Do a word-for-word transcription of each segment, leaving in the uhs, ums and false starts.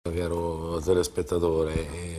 Caro telespettatore,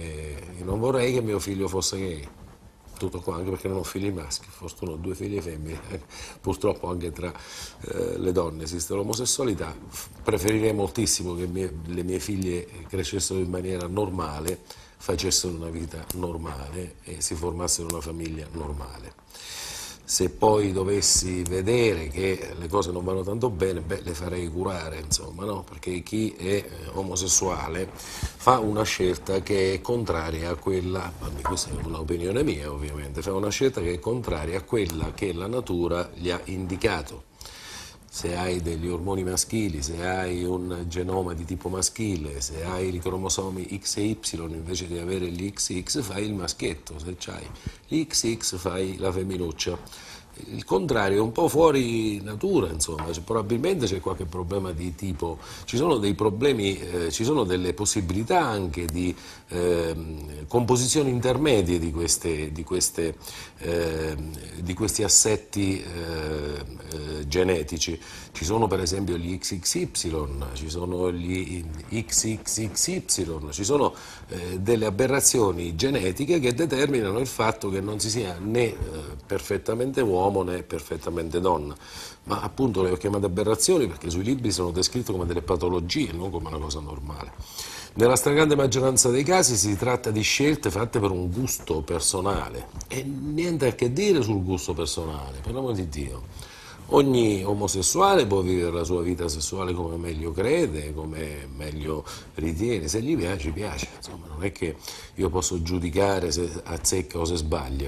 e non vorrei che mio figlio fosse gay, tutto qua, anche perché non ho figli maschi, forse ho due figlie femmine, purtroppo anche tra eh, le donne esiste l'omosessualità. Preferirei moltissimo che mie, le mie figlie crescessero in maniera normale, facessero una vita normale e si formassero una famiglia normale. Se poi dovessi vedere che le cose non vanno tanto bene, beh, le farei curare, insomma, no? Perché chi è omosessuale fa una scelta che è contraria a quella, questa è un'opinione mia ovviamente, fa una scelta che è contraria a quella che la natura gli ha indicato. Se hai degli ormoni maschili, se hai un genoma di tipo maschile, se hai i cromosomi X e Y invece di avere gli X X fai il maschietto, se hai gli X X fai la femminuccia. Il contrario è un po' fuori natura, insomma, cioè, probabilmente c'è qualche problema di tipo, ci sono dei problemi, eh, ci sono delle possibilità anche di eh, composizioni intermedie di, queste, di, queste, eh, di questi assetti eh, eh, genetici. Ci sono per esempio gli X X Y, ci sono gli X X X Y, ci sono eh, delle aberrazioni genetiche che determinano il fatto che non si sia né eh, perfettamente uomo né perfettamente donna, ma appunto le ho chiamate aberrazioni perché sui libri sono descritte come delle patologie, non come una cosa normale. Nella stragrande maggioranza dei casi si tratta di scelte fatte per un gusto personale e niente a che dire sul gusto personale, per l'amor di Dio. Ogni omosessuale può vivere la sua vita sessuale come meglio crede, come meglio ritiene, se gli piace, piace. Insomma, non è che io posso giudicare se azzecca o se sbaglia.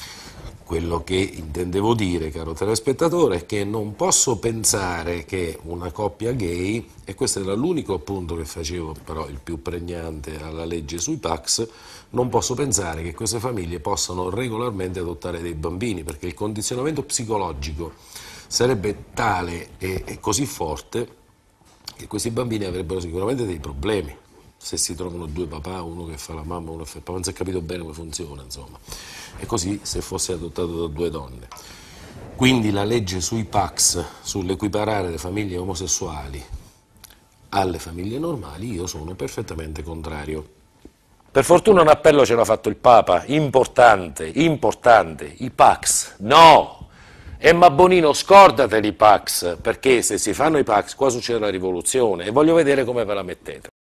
Quello che intendevo dire, caro telespettatore, è che non posso pensare che una coppia gay, e questo era l'unico appunto che facevo, però il più pregnante alla legge sui P A C S, non posso pensare che queste famiglie possano regolarmente adottare dei bambini, perché il condizionamento psicologico sarebbe tale e, e così forte che questi bambini avrebbero sicuramente dei problemi se si trovano due papà, uno che fa la mamma, uno che fa il papà, non si è capito bene come funziona, insomma. E così se fosse adottato da due donne. Quindi la legge sui P A C S, sull'equiparare le famiglie omosessuali alle famiglie normali, io sono perfettamente contrario. Per fortuna un appello ce l'ha fatto il Papa, importante, importante, i P A C S, no! Emma Bonino, scordateli i P A C S, perché se si fanno i P A C S qua succede la rivoluzione e voglio vedere come ve la mettete.